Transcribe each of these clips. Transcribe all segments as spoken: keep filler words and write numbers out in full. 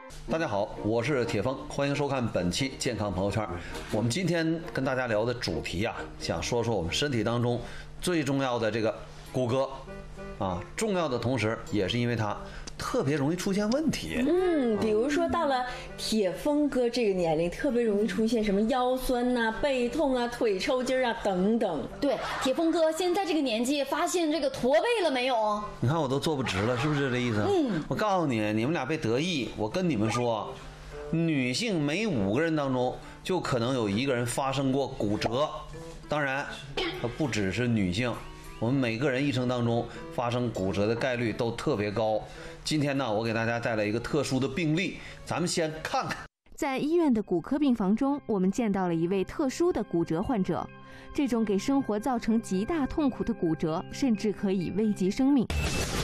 大家好，我是铁峰，欢迎收看本期健康朋友圈。我们今天跟大家聊的主题啊，想说说我们身体当中最重要的这个骨骼啊，重要的同时也是因为它特别容易出现问题。 嗯，比如说到了铁峰哥这个年龄，特别容易出现什么腰酸呐、啊、背痛啊、腿抽筋啊等等。 对，铁峰哥现在这个年纪，发现这个驼背了没有？ 你看我都坐不直了，是不是这意思？嗯，我告诉你，你们俩别得意。我跟你们说，女性每五个人当中就可能有一个人发生过骨折。当然，它不只是女性。我们每个人一生当中发生骨折的概率都特别高。今天呢，我给大家带来一个特殊的病例，咱们先看看。 在医院的骨科病房中，我们见到了一位特殊的骨折患者。这种给生活造成极大痛苦的骨折，甚至可以危及生命。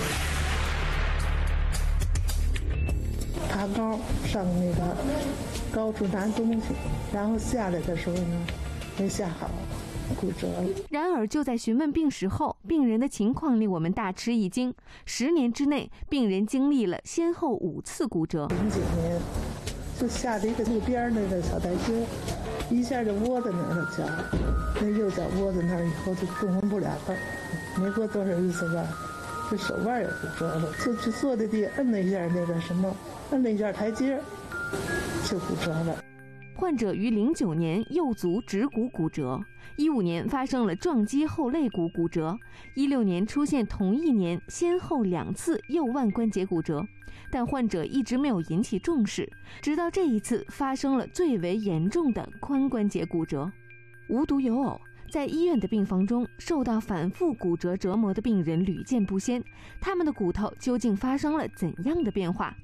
爬高上那个高处拿东西，然后下来的时候呢，没下好。骨折了。 然而，就在询问病史后，病人的情况令我们大吃一惊。十年之内，病人经历了先后五次骨折。 零九年，就下了一个路边那个小台阶，一下就窝在那儿了脚，那右脚窝在那儿以后就动弹不了了。没过多少日子吧，这手腕也骨折了，就去坐在地摁了一下那个什么，摁了一下台阶，就骨折了。 患者于零九年右足趾骨骨折，一五年发生了撞击后肋骨骨折，一六年出现同一年先后两次右腕关节骨折，但患者一直没有引起重视，直到这一次发生了最为严重的髋关节骨折。无独有偶，在医院的病房中，受到反复骨折折磨的病人屡见不鲜，他们的骨头究竟发生了怎样的变化？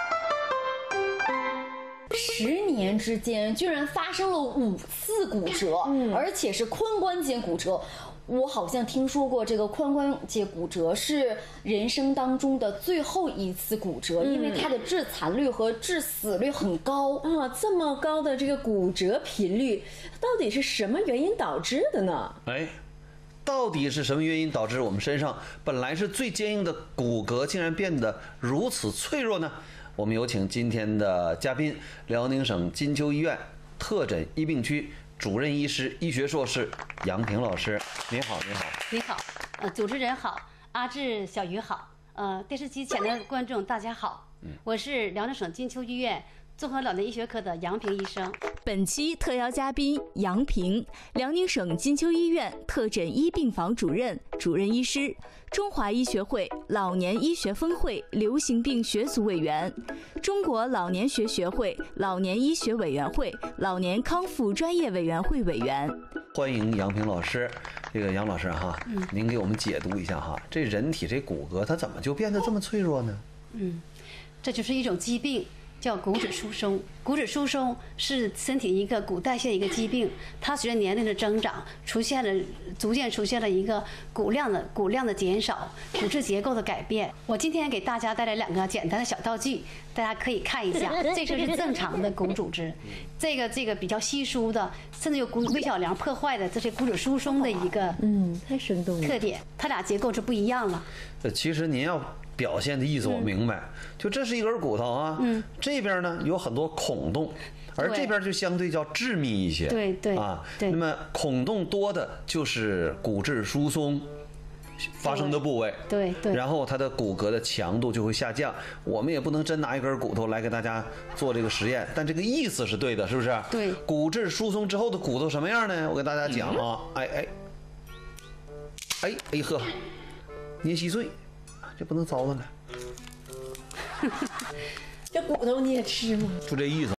十年之间居然发生了五次骨折，嗯、而且是髋关节骨折。我好像听说过，这个髋关节骨折是人生当中的最后一次骨折，嗯、因为它的致残率和致死率很高啊。这么高的这个骨折频率，到底是什么原因导致的呢？ 哎，到底是什么原因导致我们身上本来是最坚硬的骨骼，竟然变得如此脆弱呢？我们有请今天的嘉宾，辽宁省金秋医院特诊医病区主任医师、医学硕士杨平老师。你好，你好， 你好，呃，主持人好，阿志、小鱼好，呃，电视机前的观众大家好，嗯，我是辽宁省金秋医院综合老年医学科的杨平医生。 本期特邀嘉宾杨平，辽宁省金秋医院特诊医病房主任、主任医师，中华医学会老年医学分会流行病学组委员，中国老年学学会老年医学委员会老年康复专业委员会委员。 欢迎杨平老师。这个杨老师哈，嗯、您给我们解读一下哈，这人体这骨骼它怎么就变得这么脆弱呢？ 嗯，这就是一种疾病。叫骨质疏松，骨质疏松是身体一个骨代谢一个疾病，它随着年龄的增长，出现了逐渐出现了一个骨量的骨量的减少，骨质结构的改变。我今天给大家带来两个简单的小道具，大家可以看一下，这个是正常的骨组织，这个这个比较稀疏的，甚至有骨微小梁破坏的，这是骨质疏松的一个嗯太生动了特点，它俩结构是不一样了。 呃，其实您要表现的意思我明白，嗯、就这是一根骨头啊，嗯，这边呢有很多孔洞，而这边就相对较致密一些， 对对啊， 对。 那么孔洞多的就是骨质疏松发生的部位， 对 对, 对。 然后它的骨骼的强度就会下降。我们也不能真拿一根骨头来给大家做这个实验，但这个意思是对的，是不是？ 对。 骨质疏松之后的骨头什么样呢？我给大家讲啊，嗯、哎哎，哎哎呵，捏稀碎。这不能糟蹋了， 这骨头你也吃吗？ 就这意思。